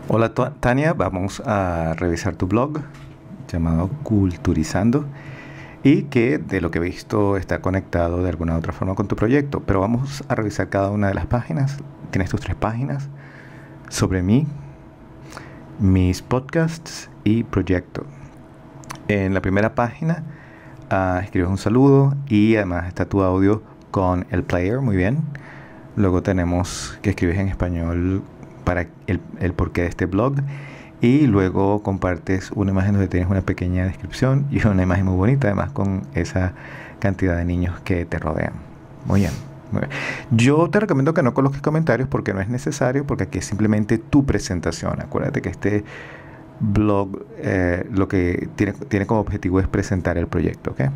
Hola Tania, vamos a revisar tu blog llamado Culturizando y que de lo que he visto está conectado de alguna u otra forma con tu proyecto, pero vamos a revisar cada una de las páginas. Tienes tus tres páginas sobre mí, mis podcasts y proyecto. En la primera página escribes un saludo y además está tu audio con el player, muy bien. Luego tenemos que escribes en español para el porqué de este blog y luego compartes una imagen donde tienes una pequeña descripción y una imagen muy bonita, además con esa cantidad de niños que te rodean. Muy bien, muy bien. Yo te recomiendo que no coloques comentarios porque no es necesario, porque aquí es simplemente tu presentación. Acuérdate que este blog lo que tiene como objetivo es presentar el proyecto, ¿ok?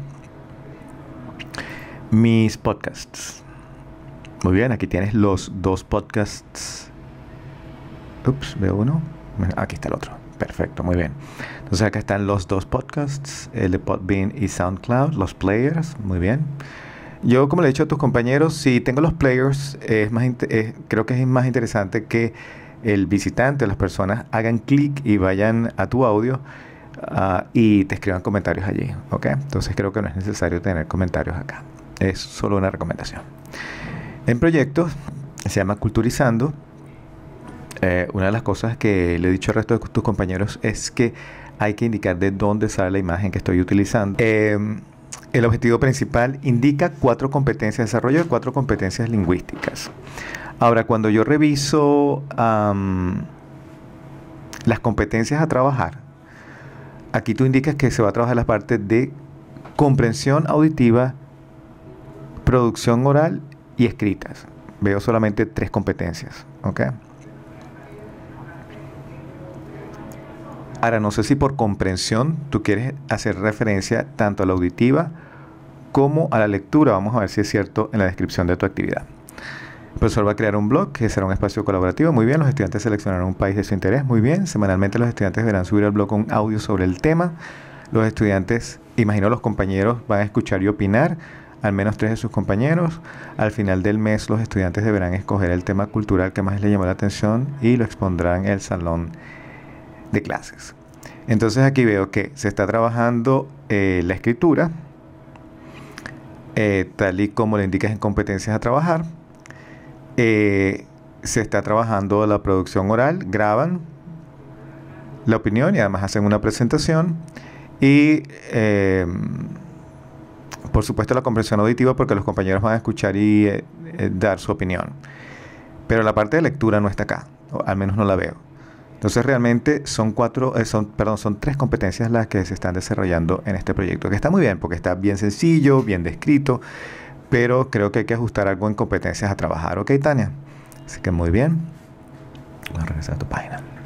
Mis podcasts. Muy bien, aquí tienes los dos podcasts. Ups, veo uno. Aquí está el otro. Perfecto, muy bien. Entonces acá están los dos podcasts, el de Podbean y SoundCloud, los players, muy bien. Yo, como le he dicho a tus compañeros, si tengo los players, creo que es más interesante que el visitante, las personas, hagan clic y vayan a tu audio y te escriban comentarios allí, ¿ok? Entonces creo que no es necesario tener comentarios acá. Es solo una recomendación. En proyectos, se llama Culturizando. Una de las cosas que le he dicho al resto de tus compañeros es que hay que indicar de dónde sale la imagen que estoy utilizando. El objetivo principal indica 4 competencias, desarrollo de 4 competencias lingüísticas. Ahora, cuando yo reviso las competencias a trabajar, aquí tú indicas que se va a trabajar la parte de comprensión auditiva, producción oral y escritas. Veo solamente 3 competencias, ¿ok? Ahora, no sé si por comprensión tú quieres hacer referencia tanto a la auditiva como a la lectura. Vamos a ver si es cierto en la descripción de tu actividad. El profesor va a crear un blog que será un espacio colaborativo. Muy bien, los estudiantes seleccionarán un país de su interés. Muy bien, semanalmente los estudiantes deberán subir al blog un audio sobre el tema. Los estudiantes, imagino los compañeros, van a escuchar y opinar, al menos 3 de sus compañeros. Al final del mes los estudiantes deberán escoger el tema cultural que más les llamó la atención y lo expondrán en el salón de clases. Entonces aquí veo que se está trabajando la escritura, tal y como le indicas en competencias a trabajar. Se está trabajando la producción oral, graban la opinión y además hacen una presentación. Y por supuesto la comprensión auditiva porque los compañeros van a escuchar y dar su opinión. Pero la parte de lectura no está acá, o al menos no la veo. Entonces realmente son 3 competencias las que se están desarrollando en este proyecto, que está muy bien porque está bien sencillo, bien descrito, pero creo que hay que ajustar algo en competencias a trabajar. ¿Ok, Tania? Así que muy bien. Vamos a regresar a tu página.